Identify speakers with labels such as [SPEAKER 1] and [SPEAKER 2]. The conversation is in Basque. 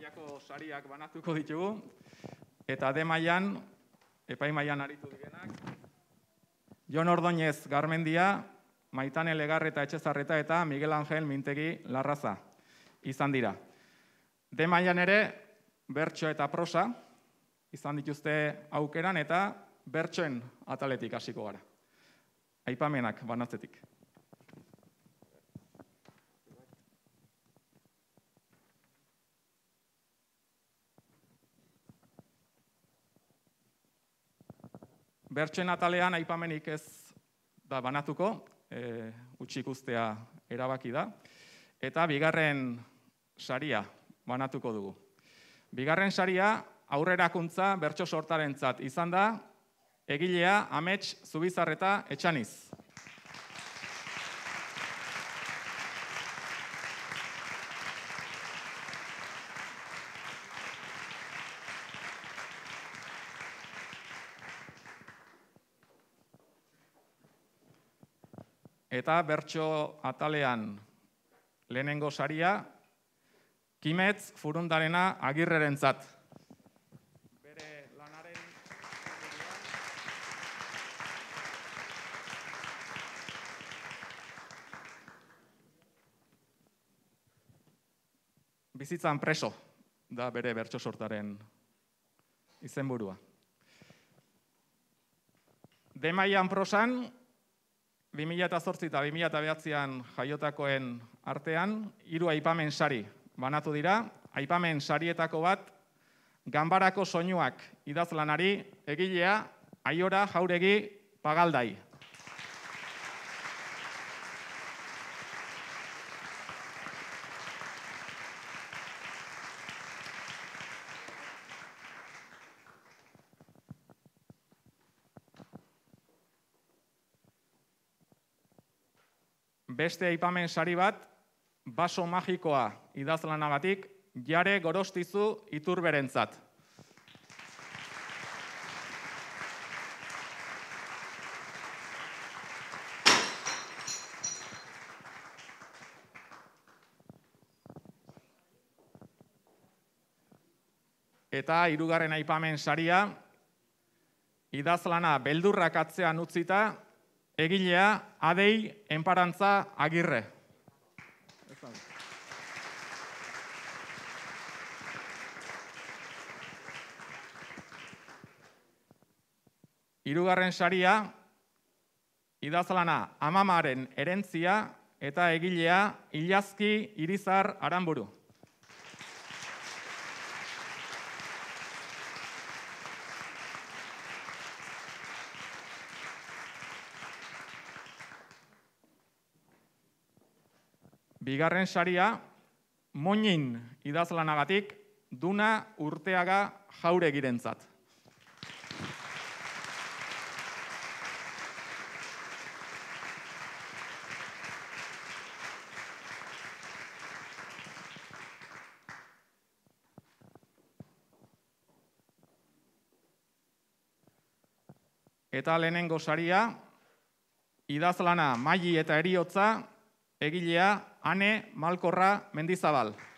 [SPEAKER 1] mailako sariak banatuko ditugu, eta D mailan, epaimailan aritu direnak, Jon Ordóñez Garmendia, Maitane Legarreta Etxezarreta eta Miguel Ángel Mintegi Larraza izan dira. D mailan ere, bertso eta prosa izan dituzte aukeran eta bertsoen ataletik hasiko gara. Aipamenak banatzetik. Bertsoen atalean aipamenik ez da banatuko, utxik ustea erabaki da, eta bigarren saria banatuko dugu. Bigarren saria aurrerakuntza bertso sortarentzat izan da, egilea Amets Zubizarreta Etxaniz. Eta bertso atalean lehenengo saria, Kimetz Furundarena Agirrerentzat. Bere lanaren bizitzan preso da bere bertso sortaren izenburua. D mailan prosan, 2008 eta 2009an jaiotakoen artean, 3 aipamen sari banatu dira. Aipamen sarietako bat, Ganbarako soinuak idazlanari, egilea Aiora Jauregi Pagaldai. Beste aipamen sari bat, Baso Magikoa idazlanagatik, Jare Gorostizu Iturberentzat. Eta 3. aipamen saria, idazlana beldurrak atzean utzita, egilea Adei Enparantza Agirre. 3. saria, idazlana Amamaren Herentzia eta egilea Ilazki Irizar Aranburu. Bigarren saria, Moñin idazlanagatik, Duna Urteaga Jauregirentzat. Eta lehenengo saria, idazlana Maili eta Heriotza, egilea Ane Malkorra Mendizabal.